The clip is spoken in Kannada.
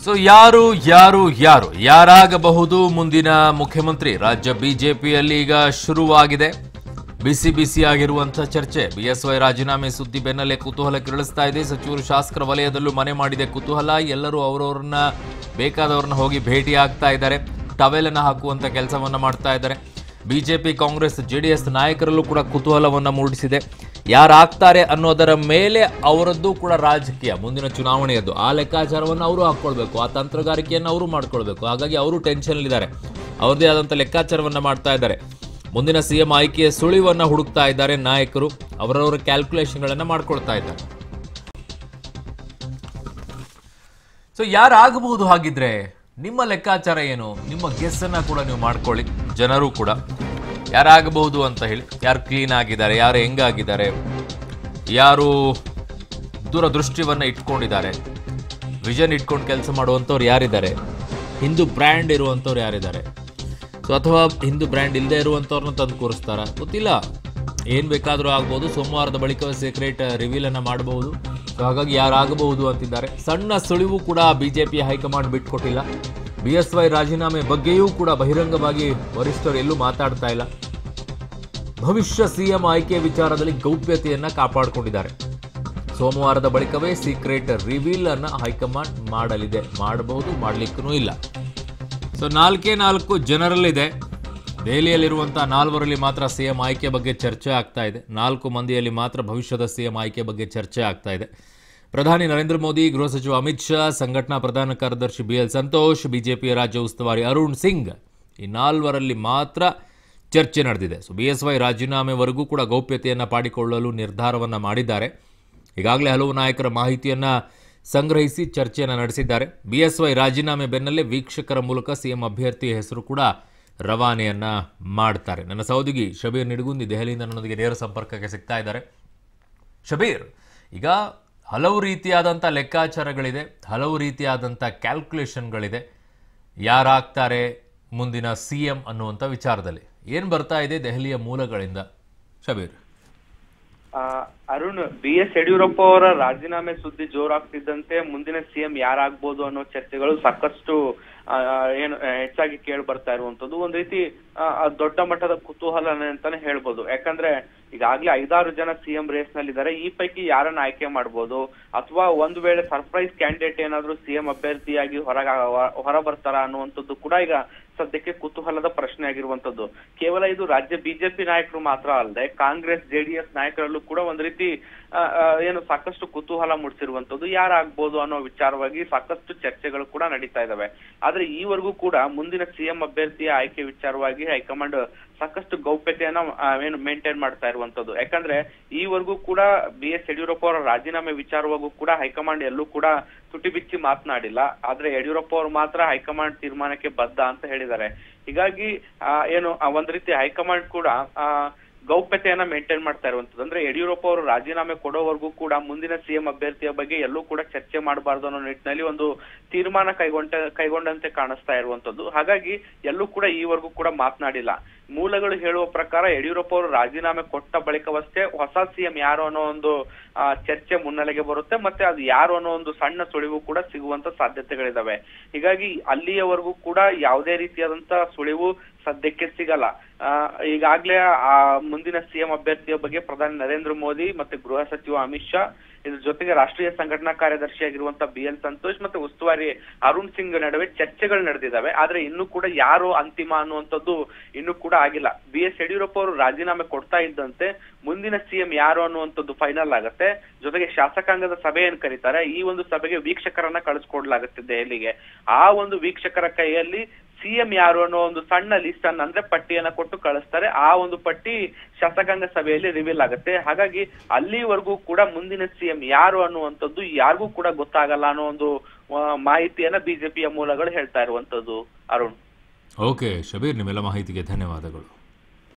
ಸೊ ಯಾರು ಯಾರು ಯಾರು ಯಾರಾಗಬಹುದು ಮುಂದಿನ ಮುಖ್ಯಮಂತ್ರಿ? ರಾಜ್ಯ ಬಿಜೆಪಿಯಲ್ಲಿ ಈಗ ಶುರುವಾಗಿದೆ ಬಿಸಿ ಬಿಸಿಯಾಗಿರುವಂತಹ ಚರ್ಚೆ. ಬಿಎಸ್ವೈ ರಾಜೀನಾಮೆ ಸುದ್ದಿ ಬೆನ್ನಲ್ಲೇ ಕುತೂಹಲ ಕೆರಳಿಸ್ತಾ ಇದೆ. ಸಚಿವರು ಶಾಸಕರ ವಲಯದಲ್ಲೂ ಮನೆ ಮಾಡಿದೆ ಕುತೂಹಲ. ಎಲ್ಲರೂ ಅವರವ್ರನ್ನ ಬೇಕಾದವ್ರನ್ನ ಹೋಗಿ ಭೇಟಿ ಆಗ್ತಾ ಇದ್ದಾರೆ, ಟವೆಲ್ ಅನ್ನು ಹಾಕುವಂತ ಕೆಲಸವನ್ನ ಮಾಡ್ತಾ ಇದ್ದಾರೆ. ಬಿಜೆಪಿ, ಕಾಂಗ್ರೆಸ್, ಜೆಡಿಎಸ್ ನಾಯಕರಲ್ಲೂ ಕೂಡ ಕುತೂಹಲವನ್ನ ಮೂಡಿಸಿದೆ. ಯಾರಾಗ್ತಾರೆ ಅನ್ನೋದರ ಮೇಲೆ ಅವರದ್ದು ಕೂಡ ರಾಜಕೀಯ ಮುಂದಿನ ಚುನಾವಣೆಯದ್ದು. ಆ ಲೆಕ್ಕಾಚಾರವನ್ನು ಅವರು ಹಾಕೊಳ್ಬೇಕು, ಆ ತಂತ್ರಗಾರಿಕೆಯನ್ನು ಅವರು ಮಾಡ್ಕೊಳ್ಬೇಕು. ಹಾಗಾಗಿ ಅವರು ಟೆನ್ಷನ್ನಲ್ಲಿದ್ದಾರೆ, ಅವ್ರದ್ದೇ ಆದಂಥ ಲೆಕ್ಕಾಚಾರವನ್ನ ಮಾಡ್ತಾ ಇದ್ದಾರೆ. ಮುಂದಿನ ಸಿಎಂ ಆಯ್ಕೆಯ ಸುಳಿವನ್ನ ಹುಡುಕ್ತಾ ಇದ್ದಾರೆ ನಾಯಕರು, ಅವರವರ ಕ್ಯಾಲ್ಕುಲೇಷನ್ಗಳನ್ನ ಮಾಡ್ಕೊಳ್ತಾ ಇದ್ದಾರೆ. ಸೊ ಯಾರಾಗಬಹುದು? ಹಾಗಿದ್ರೆ ನಿಮ್ಮ ಲೆಕ್ಕಾಚಾರ ಏನು? ನಿಮ್ಮ ಗೆಸ್ ಅನ್ನ ಕೂಡ ನೀವು ಮಾಡ್ಕೊಳ್ಳಿ. ಜನರು ಕೂಡ ಯಾರಾಗಬಹುದು ಅಂತ ಹೇಳಿ, ಯಾರು ಕ್ಲೀನ್ ಆಗಿದ್ದಾರೆ, ಯಾರು ಹೆಂಗಾಗಿದ್ದಾರೆ, ಯಾರು ದೂರದೃಷ್ಟಿವನ್ನ ಇಟ್ಕೊಂಡಿದ್ದಾರೆ, ವಿಷನ್ ಇಟ್ಕೊಂಡು ಕೆಲಸ ಮಾಡುವಂಥವ್ರು ಯಾರಿದ್ದಾರೆ, ಹಿಂದೂ ಬ್ರ್ಯಾಂಡ್ ಇರುವಂಥವ್ರು ಯಾರಿದ್ದಾರೆ, ಸೊ ಅಥವಾ ಹಿಂದೂ ಬ್ರ್ಯಾಂಡ್ ಇಲ್ಲದೆ ಇರುವಂಥವ್ರನ್ನ ತಂದು ಕೂರಿಸ್ತಾರ ಗೊತ್ತಿಲ್ಲ. ಏನು ಬೇಕಾದರೂ ಆಗ್ಬೋದು. ಸೋಮವಾರದ ಬಳಿಕ ಸೀಕ್ರೆಟ್ ರಿವೀಲ್ ಅನ್ನ ಮಾಡಬಹುದು. ಸೊ ಹಾಗಾಗಿ ಯಾರಾಗಬಹುದು ಅಂತಿದ್ದಾರೆ. ಸಣ್ಣ ಸುಳಿವು ಕೂಡ ಬಿಜೆಪಿ ಹೈಕಮಾಂಡ್ ಬಿಟ್ಕೊಟ್ಟಿಲ್ಲ. ಬಿಎಸ್ವೈ ರಾಜೀನಾಮೆ ಬಗ್ಗೆಯೂ ಕೂಡ ಬಹಿರಂಗವಾಗಿ ವರಿಷ್ಠರು ಎಲ್ಲೂ ಮಾತಾಡ್ತಾ ಇಲ್ಲ. ಭವಿಷ್ಯ ಸಿಎಂ ಆಯ್ಕೆ ವಿಚಾರದಲ್ಲಿ ಗೌಪ್ಯತೆಯನ್ನ ಕಾಪಾಡಿಕೊಂಡಿದ್ದಾರೆ. ಸೋಮವಾರದ ಬಳಿಕವೇ ಸೀಕ್ರೆಟ್ ರಿವೀಲ್ ಅನ್ನ ಹೈಕಮಾಂಡ್ ಮಾಡಲಿದೆ. ಮಾಡಬಹುದು, ಮಾಡಲಿಕ್ಕೂ ಇಲ್ಲ. ಸೊ 4 ಜನರಲ್ಲಿದೆ. ದೆಹಲಿಯಲ್ಲಿರುವಂತಹ 4 ಮಾತ್ರ ಸಿಎಂ ಆಯ್ಕೆ ಬಗ್ಗೆ ಚರ್ಚೆ ಆಗ್ತಾ ಇದೆ. 4 ಮಂದಿಯಲ್ಲಿ ಮಾತ್ರ ಭವಿಷ್ಯದ ಸಿಎಂ ಆಯ್ಕೆ ಬಗ್ಗೆ ಚರ್ಚೆ ಆಗ್ತಾ ಇದೆ. ಪ್ರಧಾನಿ ನರೇಂದ್ರ ಮೋದಿ, ಗೃಹ ಸಚಿವ ಅಮಿತ್ ಶಾ, ಸಂಘಟನಾ ಪ್ರಧಾನ ಕಾರ್ಯದರ್ಶಿ BL ಸಂತೋಷ್, ಬಿಜೆಪಿಯ ರಾಜ್ಯ ಉಸ್ತುವಾರಿ ಅರುಣ್ ಸಿಂಗ್, ಈ 4ರಲ್ಲಿ ಮಾತ್ರ ಚರ್ಚೆ ನಡೆದಿದೆ. ಸೊ ಬಿಎಸ್ವೈ ರಾಜೀನಾಮೆವರೆಗೂ ಕೂಡ ಗೌಪ್ಯತೆಯನ್ನು ಪಾಡಿಕೊಳ್ಳಲು ನಿರ್ಧಾರವನ್ನು ಮಾಡಿದ್ದಾರೆ. ಈಗಾಗಲೇ ಹಲವು ನಾಯಕರ ಮಾಹಿತಿಯನ್ನು ಸಂಗ್ರಹಿಸಿ ಚರ್ಚೆಯನ್ನು ನಡೆಸಿದ್ದಾರೆ. ಬಿಎಸ್ವೈ ರಾಜೀನಾಮೆ ಬೆನ್ನಲ್ಲೇ ವೀಕ್ಷಕರ ಮೂಲಕ ಸಿಎಂ ಅಭ್ಯರ್ಥಿಯ ಹೆಸರು ಕೂಡ ರವಾನೆಯನ್ನ ಮಾಡ್ತಾರೆ. ನನ್ನ ಸಹೋದ್ಯೋಗಿ ಶಬೀರ್ ನಿಡಗುಂದಿ ದೆಹಲಿಯಿಂದ ನನ್ನೊಂದಿಗೆ ನೇರ ಸಂಪರ್ಕಕ್ಕೆ ಸಿಗ್ತಾ ಇದ್ದಾರೆ. ಶಬೀರ್, ಈಗ ಹಲವು ರೀತಿಯಾದಂಥ ಲೆಕ್ಕಾಚಾರಗಳಿದೆ, ಹಲವು ರೀತಿಯಾದಂಥ ಕ್ಯಾಲ್ಕುಲೇಷನ್ಗಳಿದೆ. ಯಾರಾಗ್ತಾರೆ ಮುಂದಿನ ಸಿಎಂ ಅನ್ನುವಂಥ ವಿಚಾರದಲ್ಲಿ ಏನು ಬರ್ತಾ ಇದೆ ದೆಹಲಿಯ ಮೂಲಗಳಿಂದ? ಶಬೀರ್. ಅರುಣ್, BS ಯಡಿಯೂರಪ್ಪ ಅವರ ರಾಜೀನಾಮೆ ಸುದ್ದಿ ಜೋರಾಗ್ತಿದ್ದಂತೆ ಮುಂದಿನ ಸಿಎಂ ಯಾರಾಗ್ಬೋದು ಅನ್ನೋ ಚರ್ಚೆಗಳು ಸಾಕಷ್ಟು ಹೆಚ್ಚಾಗಿ ಕೇಳಿ ಬರ್ತಾ ಇರುವಂತದ್ದು. ಒಂದ್ ರೀತಿ ದೊಡ್ಡ ಮಟ್ಟದ ಕುತೂಹಲನೆ ಅಂತಾನೆ ಹೇಳ್ಬೋದು. ಯಾಕಂದ್ರೆ ಈಗಾಗ್ಲೇ 5-6 ಜನ ಸಿಎಂ ರೇಸ್ ನಲ್ಲಿ ಇದ್ದಾರೆ. ಈ ಪೈಕಿ ಯಾರನ್ನ ಆಯ್ಕೆ ಮಾಡ್ಬೋದು, ಅಥವಾ ಒಂದು ವೇಳೆ ಸರ್ಪ್ರೈಸ್ ಕ್ಯಾಂಡಿಡೇಟ್ ಏನಾದ್ರೂ ಸಿಎಂ ಅಭ್ಯರ್ಥಿಯಾಗಿ ಹೊರ ಬರ್ತಾರ ಅನ್ನುವಂಥದ್ದು ಕೂಡ ಈಗ ಸದ್ಯಕ್ಕೆ ಕುತೂಹಲದ ಪ್ರಶ್ನೆ ಆಗಿರುವಂತದ್ದು. ಕೇವಲ ಇದು ರಾಜ್ಯ ಬಿಜೆಪಿ ನಾಯಕರು ಮಾತ್ರ ಅಲ್ಲದೆ ಕಾಂಗ್ರೆಸ್, JDS ನಾಯಕರಲ್ಲೂ ಕೂಡ ಒಂದ್ ರೀತಿ ಸಾಕಷ್ಟು ಕುತೂಹಲ ಮೂಡಿಸಿರುವಂತದ್ದು. ಯಾರಾಗ್ಬೋದು ಅನ್ನೋ ವಿಚಾರವಾಗಿ ಸಾಕಷ್ಟು ಚರ್ಚೆಗಳು ಕೂಡ ನಡೀತಾ ಇದಾವೆ. ಆದ್ರೆ ಈವರೆಗೂ ಕೂಡ ಮುಂದಿನ ಸಿಎಂ ಅಭ್ಯರ್ಥಿಯ ಆಯ್ಕೆ ವಿಚಾರವಾಗಿ ಹೈಕಮಾಂಡ್ ಸಾಕಷ್ಟು ಗೌಪ್ಯತೆಯನ್ನ ಮೇಂಟೈನ್ ಮಾಡ್ತಾ ಇರುವಂತದ್ದು. ಯಾಕಂದ್ರೆ ಈವರೆಗೂ ಕೂಡ BS ಯಡಿಯೂರಪ್ಪ ಅವರ ರಾಜೀನಾಮೆ ವಿಚಾರವಾಗೂ ಕೂಡ ಹೈಕಮಾಂಡ್ ಎಲ್ಲೂ ಕೂಡ ತುಟಿ ಬಿಚ್ಚಿ ಮಾತನಾಡಿಲ್ಲ. ಆದ್ರೆ ಯಡಿಯೂರಪ್ಪ ಅವರು ಮಾತ್ರ ಹೈಕಮಾಂಡ್ ತೀರ್ಮಾನಕ್ಕೆ ಬದ್ಧ ಅಂತ ಹೇಳಿದ್ದಾರೆ. ಹೀಗಾಗಿ ಒಂದ್ ರೀತಿ ಹೈಕಮಾಂಡ್ ಕೂಡ ಗೌಪ್ಯತೆಯನ್ನ ಮೇಂಟೈನ್ ಮಾಡ್ತಾ ಇರುವಂತದ್ದು. ಅಂದ್ರೆ ಯಡಿಯೂರಪ್ಪ ಅವರು ರಾಜೀನಾಮೆ ಕೊಡೋವರೆಗೂ ಕೂಡ ಮುಂದಿನ ಸಿಎಂ ಅಭ್ಯರ್ಥಿಯ ಬಗ್ಗೆ ಎಲ್ಲೂ ಕೂಡ ಚರ್ಚೆ ಮಾಡಬಾರ್ದು ಅನ್ನೋ ನಿಟ್ಟಿನಲ್ಲಿ ಒಂದು ತೀರ್ಮಾನ ಕೈಗೊಂಡಂತೆ ಕಾಣಿಸ್ತಾ ಇರುವಂತದ್ದು. ಹಾಗಾಗಿ ಎಲ್ಲೂ ಕೂಡ ಈವರೆಗೂ ಕೂಡ ಮಾತನಾಡಿಲ್ಲ. ಮೂಲಗಳು ಹೇಳುವ ಪ್ರಕಾರ ಯಡಿಯೂರಪ್ಪ ಅವರು ರಾಜೀನಾಮೆ ಕೊಟ್ಟ ಬಳಿಕವಷ್ಟೇ ಹೊಸ ಸಿಎಂ ಯಾರು ಅನ್ನೋ ಒಂದು ಚರ್ಚೆ ಮುನ್ನೆಲೆಗೆ ಬರುತ್ತೆ. ಮತ್ತೆ ಅದು ಯಾರು ಅನ್ನೋ ಒಂದು ಸಣ್ಣ ಸುಳಿವು ಕೂಡ ಸಿಗುವಂತ ಸಾಧ್ಯತೆಗಳಿದಾವೆ. ಹೀಗಾಗಿ ಅಲ್ಲಿಯವರೆಗೂ ಕೂಡ ಯಾವುದೇ ರೀತಿಯಾದಂತ ಸುಳಿವು ಸದ್ಯಕ್ಕೆ ಸಿಗಲ್ಲ. ಈಗಾಗ್ಲೇ ಮುಂದಿನ ಸಿಎಂ ಅಭ್ಯರ್ಥಿಯ ಬಗ್ಗೆ ಪ್ರಧಾನಿ ನರೇಂದ್ರ ಮೋದಿ ಮತ್ತೆ ಗೃಹ ಸಚಿವ ಅಮಿತ್ ಶಾ, ಇದ್ರ ಜೊತೆಗೆ ರಾಷ್ಟ್ರೀಯ ಸಂಘಟನಾ ಕಾರ್ಯದರ್ಶಿಯಾಗಿರುವಂತ BL ಸಂತೋಷ್ ಮತ್ತೆ ಉಸ್ತುವಾರಿ ಅರುಣ್ ಸಿಂಗ್ ನಡುವೆ ಚರ್ಚೆಗಳು ನಡೆದಿದ್ದಾವೆ. ಆದ್ರೆ ಇನ್ನೂ ಕೂಡ ಯಾರು ಅಂತಿಮ ಅನ್ನುವಂಥದ್ದು ಇನ್ನೂ ಕೂಡ ಆಗಿಲ್ಲ. BS ಯಡಿಯೂರಪ್ಪ ಅವರು ರಾಜೀನಾಮೆ ಕೊಡ್ತಾ ಇದ್ದಂತೆ ಮುಂದಿನ ಸಿಎಂ ಯಾರು ಅನ್ನುವಂಥದ್ದು ಫೈನಲ್ ಆಗತ್ತೆ. ಜೊತೆಗೆ ಶಾಸಕಾಂಗದ ಸಭೆಯನ್ನು ಕರೀತಾರೆ. ಈ ಒಂದು ಸಭೆಗೆ ವೀಕ್ಷಕರನ್ನ ಕಳಿಸ್ಕೊಡ್ಲಾಗುತ್ತೆ ದೆಹಲಿಗೆ. ಆ ಒಂದು ವೀಕ್ಷಕರ ಕೈಯಲ್ಲಿ ಸಿಎಂ ಯಾರು ಅನ್ನೋ ಒಂದು ಸಣ್ಣ ಲಿಸ್ಟ್ ಅನ್ನ, ಅಂದ್ರೆ ಪಟ್ಟಿಯನ್ನ ಕೊಟ್ಟು ಕಳಿಸ್ತಾರೆ. ಆ ಒಂದು ಪಟ್ಟಿ ಶಾಸಕಾಂಗ ಸಭೆಯಲ್ಲಿ ರಿವೀಲ್ ಆಗುತ್ತೆ. ಹಾಗಾಗಿ ಅಲ್ಲಿವರೆಗೂ ಕೂಡ ಮುಂದಿನ ಸಿಎಂ ಯಾರು ಅನ್ನುವಂಥದ್ದು ಯಾರಿಗೂ ಕೂಡ ಗೊತ್ತಾಗಲ್ಲ ಅನ್ನೋ ಒಂದು ಮಾಹಿತಿಯನ್ನ ಬಿಜೆಪಿಯ ಮೂಲಗಳು ಹೇಳ್ತಾ ಇರುವಂತದ್ದು. ಅರುಣ್. ಓಕೆ ಶಬೀರ್, ನಿಮ್ಮೆಲ್ಲ ಮಾಹಿತಿಗೆ ಧನ್ಯವಾದಗಳು.